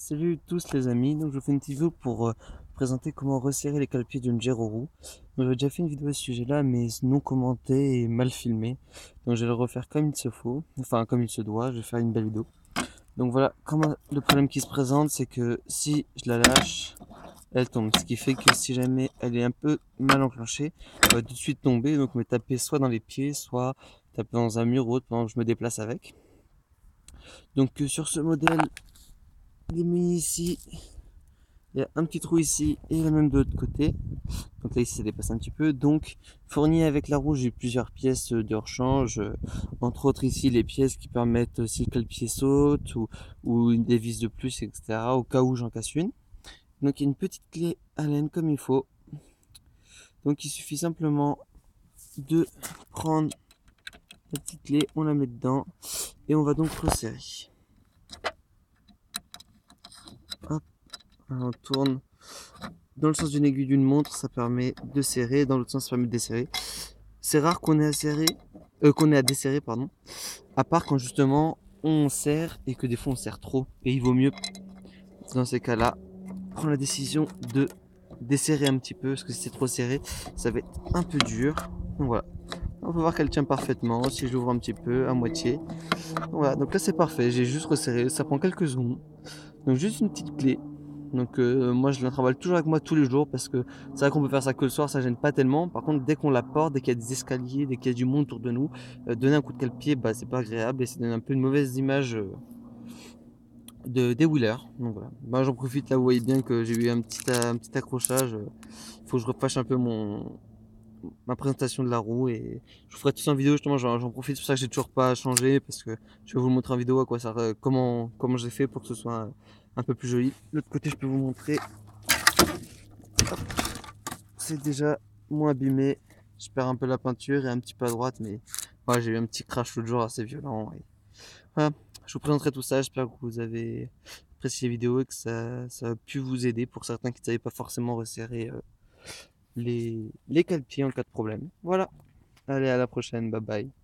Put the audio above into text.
Salut tous les amis, donc je vous fais une petite vidéo pour présenter comment resserrer les cale-pieds d'une Gero. Donc j'avais déjà fait une vidéo à ce sujet-là, mais non commentée et mal filmée. Donc je vais le refaire comme il se faut, enfin comme il se doit, je vais faire une belle vidéo. Donc voilà, comment le problème qui se présente, c'est que si je la lâche, elle tombe. Ce qui fait que si jamais elle est un peu mal enclenchée, elle va tout de suite tomber, donc me taper soit dans les pieds, soit taper dans un mur ou autre pendant que je me déplace avec. Donc sur ce modèle, il est mis ici. Il y a un petit trou ici et le même de l'autre côté. Donc là ici ça dépasse un petit peu. Donc fourni avec la roue, j'ai plusieurs pièces de rechange. Entre autres ici les pièces qui permettent si le pied saute ou une des vis de plus, etc. Au cas où j'en casse une. Donc il y a une petite clé Allen comme il faut. Donc il suffit simplement de prendre la petite clé, on la met dedans et on va donc resserrer. Hop, on tourne dans le sens d'une aiguille d'une montre, ça permet de serrer, dans l'autre sens ça permet de desserrer. C'est rare qu'on ait à serrer, qu'on ait à desserrer, pardon. À part quand justement on serre et que des fois on serre trop. Et il vaut mieux, dans ces cas-là, prendre la décision de desserrer un petit peu, parce que si c'est trop serré, ça va être un peu dur. Donc voilà. On peut voir qu'elle tient parfaitement. Si j'ouvre un petit peu, à moitié. Voilà, donc là c'est parfait. J'ai juste resserré. Ça prend quelques secondes. Donc juste une petite clé. Donc moi je la travaille toujours avec moi tous les jours parce que c'est vrai qu'on peut faire ça que le soir, ça gêne pas tellement. Par contre dès qu'on la porte, dès qu'il y a des escaliers, dès qu'il y a du monde autour de nous, donner un coup de cale-pied, bah c'est pas agréable et ça donne un peu une mauvaise image des wheelers. Donc voilà. Bah, j'en profite là, vous voyez bien que j'ai eu un petit accrochage. Faut que je refasse un peu ma présentation de la roue et je vous ferai tout ça en vidéo justement. J'en profite, c'est pour ça que j'ai toujours pas changé parce que je vais vous le montrer en vidéo à quoi ça, comment j'ai fait pour que ce soit un peu plus joli. L'autre côté, je peux vous montrer. C'est déjà moins abîmé. Je perds un peu la peinture et un petit peu à droite, mais ouais, j'ai eu un petit crash l'autre jour assez violent. Et voilà, je vous présenterai tout ça. J'espère que vous avez apprécié la vidéo et que ça a pu vous aider pour certains qui ne savaient pas forcément resserrer les cale-pieds en cas de problème. Voilà, allez à la prochaine, bye bye.